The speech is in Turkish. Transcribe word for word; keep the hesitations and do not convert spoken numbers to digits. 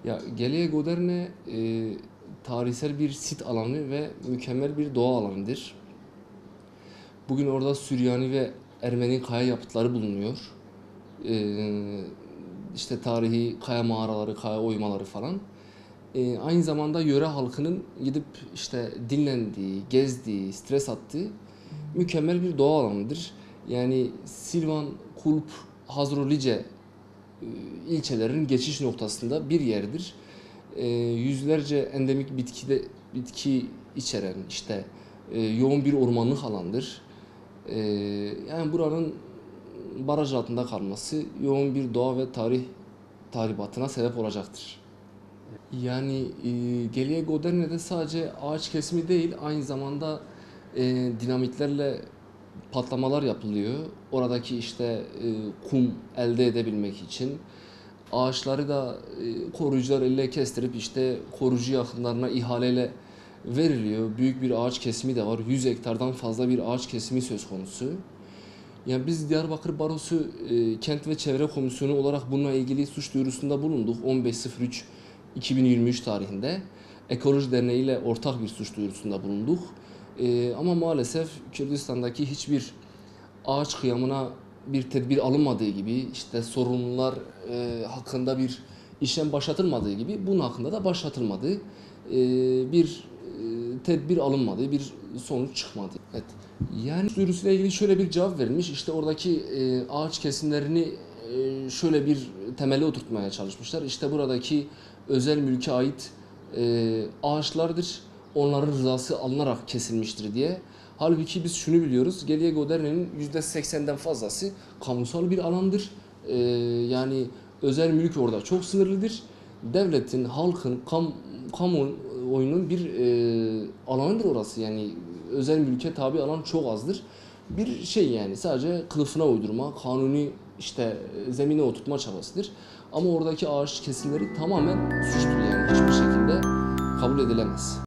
Ya Geleye Goderne e, tarihsel bir sit alanı ve mükemmel bir doğa alanıdır. Bugün orada Süryani ve Ermeni kaya yapıtları bulunuyor. E, işte tarihi kaya mağaraları, kaya oymaları falan. E, aynı zamanda yöre halkının gidip işte dinlendiği, gezdiği, stres attığı mükemmel bir doğa alanıdır. Yani Silvan, Kulp, Hazrolice e, ilçelerin geçiş noktasında bir yerdir. E, yüzlerce endemik bitki de, bitki içeren işte e, yoğun bir ormanlık alandır. E, Yani buranın baraj altında kalması yoğun bir doğa ve tarih tahribatına sebep olacaktır. Yani e, Geleye Goderne'de sadece ağaç kesimi değil, aynı zamanda e, dinamitlerle patlamalar yapılıyor. Oradaki işte e, kum elde edebilmek için. Ağaçları da e, koruyucular elle kestirip işte koruyucu yakınlarına ihaleyle veriliyor. Büyük bir ağaç kesimi de var. yüz hektardan fazla bir ağaç kesimi söz konusu. Yani biz Diyarbakır Barosu e, Kent ve Çevre Komisyonu olarak bununla ilgili suç duyurusunda bulunduk on beş sıfır üç iki bin yirmi üç tarihinde. Ekoloji Derneği ile ortak bir suç duyurusunda bulunduk. E, ama maalesef Kürdistan'daki hiçbir ağaç kıyamına bir tedbir alınmadığı gibi, işte sorumlular e, hakkında bir işlem başlatılmadığı gibi bunun hakkında da başlatılmadı. E, bir e, tedbir alınmadı, bir sonuç çıkmadı. Evet. Yani duyurusuyla ilgili şöyle bir cevap verilmiş. İşte oradaki e, ağaç kesimlerini e, şöyle bir temeli oturtmaya çalışmışlar. İşte buradaki özel mülke ait e, ağaçlardır. Onların rızası alınarak kesilmiştir diye. Halbuki biz şunu biliyoruz. Geleye Goderne'nin yüzde seksenden fazlası kamusal bir alandır. Ee, yani özel mülk orada çok sınırlıdır. Devletin, halkın, kam, kamuoyunun bir e, alanıdır orası. Yani özel mülke tabi alan çok azdır. Bir şey yani sadece kılıfına uydurma, kanuni işte zemine oturtma çabasıdır. Ama oradaki ağaç kesimleri tamamen suçtur yani hiçbir şekilde kabul edilemez.